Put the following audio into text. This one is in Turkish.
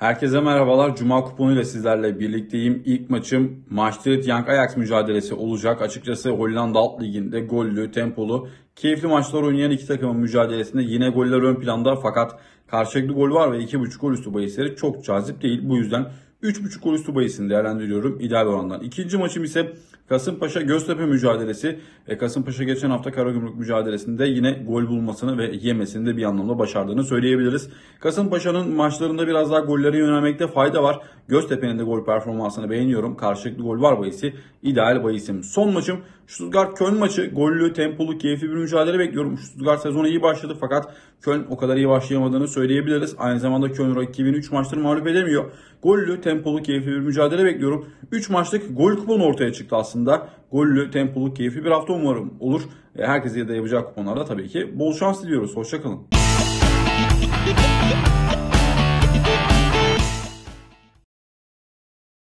Herkese merhabalar. Cuma kuponuyla sizlerle birlikteyim. İlk maçım Maastricht Young Ajax mücadelesi olacak. Açıkçası Hollanda Alt Ligi'nde gollü, tempolu, keyifli maçlar oynayan iki takımın mücadelesinde yine goller ön planda, fakat karşılıklı gol var ve 2.5 gol üstü bahisleri çok cazip değil. Bu yüzden 3.5 gol üstü bahisini değerlendiriyorum ideal orandan. İkinci maçım ise Kasımpaşa Göztepe mücadelesi. Kasımpaşa geçen hafta Karagümrük mücadelesinde yine gol bulmasını ve yemesini de bir anlamda başardığını söyleyebiliriz. Kasımpaşa'nın maçlarında biraz daha gollere yönelmekte fayda var. Göztepe'nin de gol performansını beğeniyorum. Karşılıklı gol var bahisi ideal bahisim. Son maçım Stuttgart-Köln maçı. Gollü, tempolu, keyifli bir mücadele bekliyorum. Stuttgart sezonu iyi başladı fakat Köln o kadar iyi başlayamadığını söyleyebiliriz. Aynı zamanda Köln rakibini 3 maçtır mağlup edemiyor. Gollü, tempolu, keyifli bir mücadele bekliyorum. 3 maçlık gol kuponu ortaya çıktı aslında. Gollü, tempolu, keyifli bir hafta umarım olur. Herkese de yapacağı kuponlarda tabii ki bol şans diliyoruz. Hoşçakalın.